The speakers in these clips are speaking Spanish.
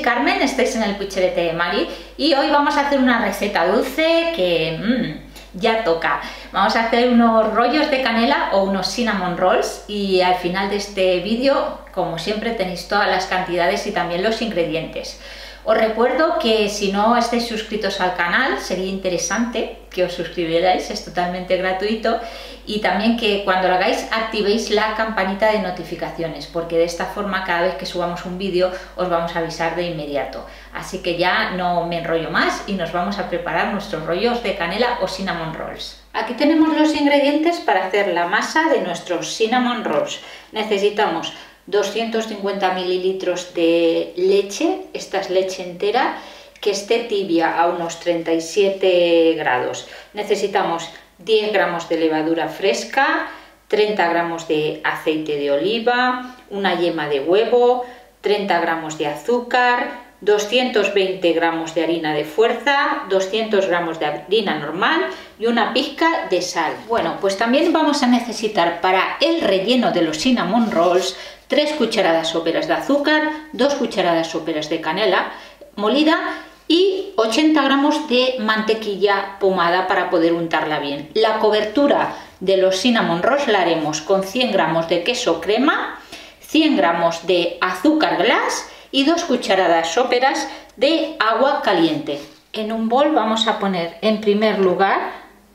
Carmen, estáis en el Pucherete de Mari y hoy vamos a hacer una receta dulce que ya toca. Vamos a hacer unos rollos de canela o unos cinnamon rolls y al final de este vídeo, como siempre, tenéis todas las cantidades y también los ingredientes. Os recuerdo que si no estáis suscritos al canal, sería interesante que os suscribierais, es totalmente gratuito, y también que cuando lo hagáis activéis la campanita de notificaciones, porque de esta forma cada vez que subamos un vídeo os vamos a avisar de inmediato. Así que ya no me enrollo más y nos vamos a preparar nuestros rollos de canela o cinnamon rolls. Aquí tenemos los ingredientes para hacer la masa de nuestros cinnamon rolls. Necesitamos 250 mililitros de leche, esta es leche entera, que esté tibia a unos 37 grados. Necesitamos 10 gramos de levadura fresca, 30 gramos de aceite de oliva, una yema de huevo, 30 gramos de azúcar, 220 gramos de harina de fuerza, 200 gramos de harina normal y una pizca de sal. Bueno, pues también vamos a necesitar para el relleno de los cinnamon rolls 3 cucharadas soperas de azúcar, 2 cucharadas soperas de canela molida y 80 gramos de mantequilla pomada para poder untarla bien. La cobertura de los cinnamon rolls la haremos con 100 gramos de queso crema, 100 gramos de azúcar glass y 2 cucharadas soperas de agua caliente. En un bol vamos a poner en primer lugar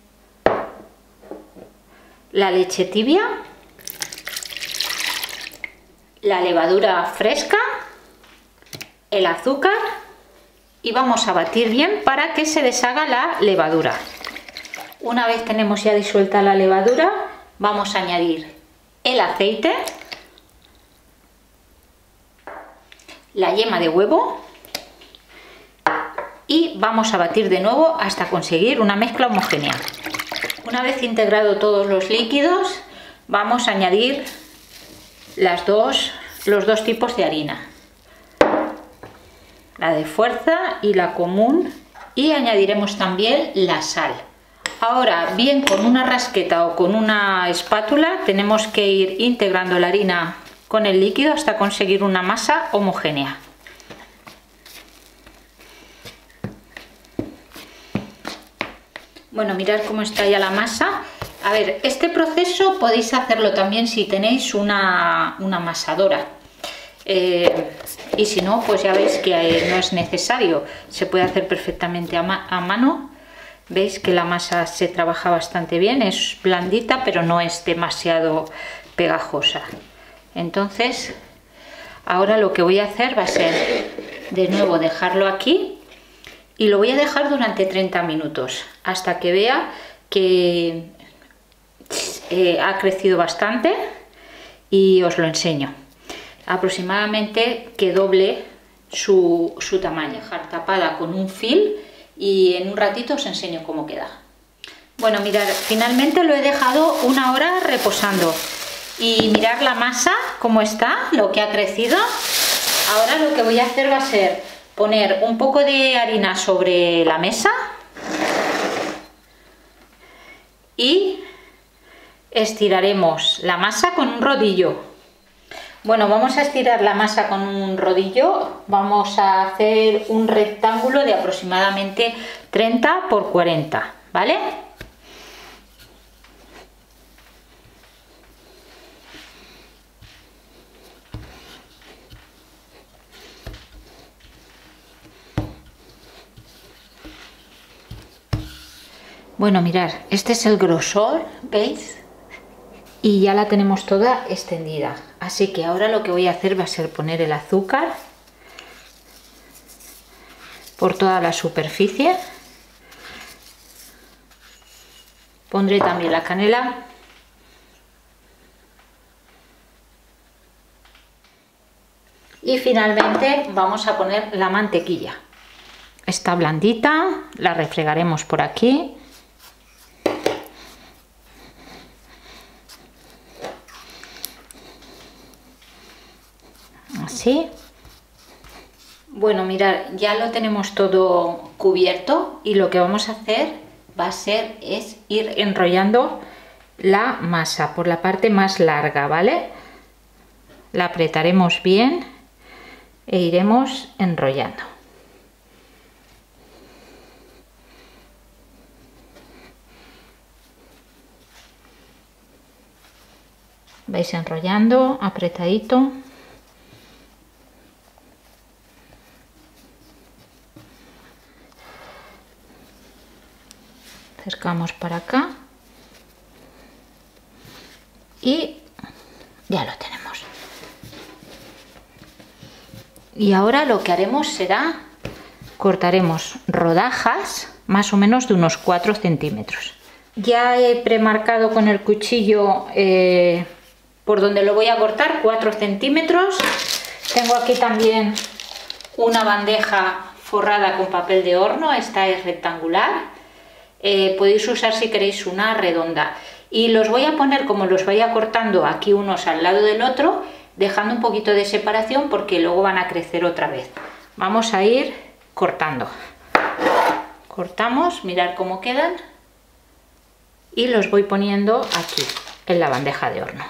la leche tibia, la levadura fresca, el azúcar y vamos a batir bien para que se deshaga la levadura. Una vez tenemos ya disuelta la levadura, vamos a añadir el aceite, la yema de huevo y vamos a batir de nuevo hasta conseguir una mezcla homogénea. Una vez integrado todos los líquidos, vamos a añadir los dos tipos de harina, la de fuerza y la común, y añadiremos también la sal. Ahora bien, con una rasqueta o con una espátula tenemos que ir integrando la harina con el líquido hasta conseguir una masa homogénea. Bueno, mirad cómo está ya la masa. A ver, este proceso podéis hacerlo también si tenéis una amasadora. Y si no, pues ya veis que no es necesario. Se puede hacer perfectamente a mano. Veis que la masa se trabaja bastante bien. Es blandita, pero no es demasiado pegajosa. Entonces, ahora lo que voy a hacer va a ser de nuevo dejarlo aquí. Y lo voy a dejar durante 30 minutos. Hasta que vea que ha crecido bastante y os lo enseño. Aproximadamente que doble su tamaño. Dejar tapada con un film y en un ratito os enseño cómo queda. Bueno, mirad, finalmente lo he dejado una hora reposando y mirad la masa cómo está, lo que ha crecido. Ahora lo que voy a hacer va a ser poner un poco de harina sobre la mesa y estiraremos la masa con un rodillo. Bueno, vamos a estirar la masa con un rodillo. Vamos a hacer un rectángulo de aproximadamente 30 por 40, ¿vale? Bueno, mirad, este es el grosor, ¿veis? Y ya la tenemos toda extendida. Así que ahora lo que voy a hacer va a ser poner el azúcar por toda la superficie. Pondré también la canela. Y finalmente vamos a poner la mantequilla. Está blandita, la refregaremos por aquí. Así. Bueno, mirad, ya lo tenemos todo cubierto y lo que vamos a hacer es ir enrollando la masa por la parte más larga, ¿vale? La apretaremos bien e iremos enrollando. Vais enrollando apretadito. Acercamos para acá y ya lo tenemos. Y ahora lo que haremos será cortaremos rodajas más o menos de unos 4 centímetros. Ya he premarcado con el cuchillo por donde lo voy a cortar, 4 centímetros. Tengo aquí también una bandeja forrada con papel de horno, esta es rectangular. Podéis usar si queréis una redonda. Y los voy a poner como los vaya cortando aquí unos al lado del otro, dejando un poquito de separación porque luego van a crecer otra vez. Vamos a ir cortando. Cortamos, mirad cómo quedan. Y los voy poniendo aquí, en la bandeja de horno.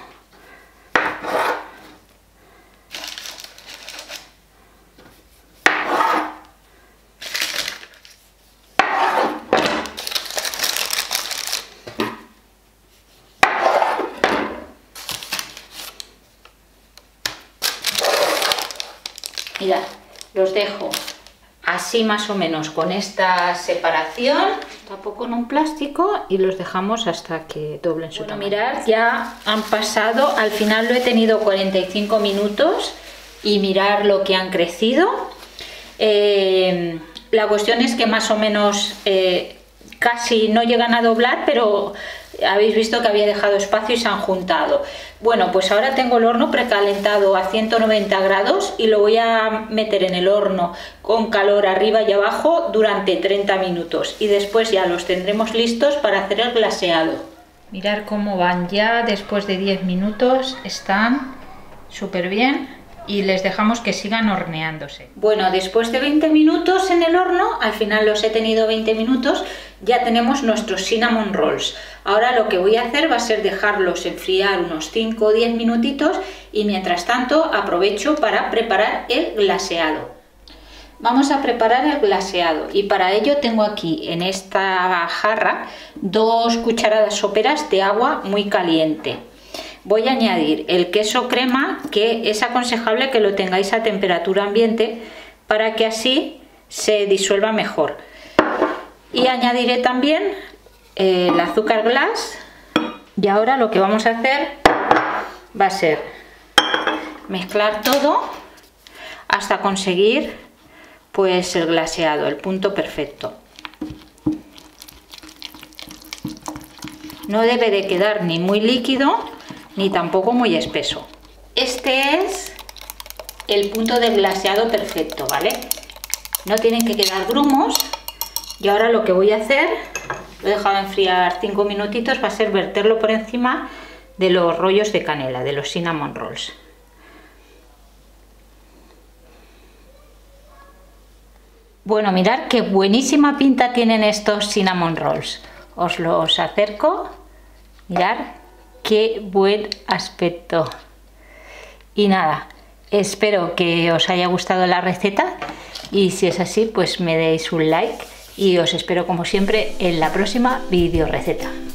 Mirad, los dejo así más o menos con esta separación, tampoco en un plástico y los dejamos hasta que doblen su tamaño. Mirad, ya han pasado, al final lo he tenido 45 minutos y mirad lo que han crecido. La cuestión es que más o menos casi no llegan a doblar, pero habéis visto que había dejado espacio y se han juntado. Bueno, pues ahora tengo el horno precalentado a 190 grados y lo voy a meter en el horno con calor arriba y abajo durante 30 minutos y después ya los tendremos listos para hacer el glaseado. Mirad cómo van ya después de 10 minutos, están súper bien. Y les dejamos que sigan horneándose. Bueno, después de 20 minutos en el horno, al final los he tenido 20 minutos, ya tenemos nuestros cinnamon rolls. Ahora lo que voy a hacer va a ser dejarlos enfriar unos 5 o 10 minutitos y mientras tanto aprovecho para preparar el glaseado. Vamos a preparar el glaseado y para ello tengo aquí en esta jarra 2 cucharadas soperas de agua muy caliente. Voy a añadir el queso crema, que es aconsejable que lo tengáis a temperatura ambiente para que así se disuelva mejor. Y añadiré también el azúcar glass. Y ahora lo que vamos a hacer va a ser mezclar todo hasta conseguir pues el glaseado, el punto perfecto. No debe de quedar ni muy líquido ni tampoco muy espeso. Este es el punto del glaseado perfecto, ¿vale? No tienen que quedar grumos. Y ahora lo que voy a hacer, lo he dejado enfriar 5 minutitos, va a ser verterlo por encima de los rollos de canela, de los cinnamon rolls. Bueno, mirad qué buenísima pinta tienen estos cinnamon rolls. Os los acerco. Mirad qué buen aspecto. Y nada, espero que os haya gustado la receta y si es así, pues me deis un like y os espero como siempre en la próxima video receta.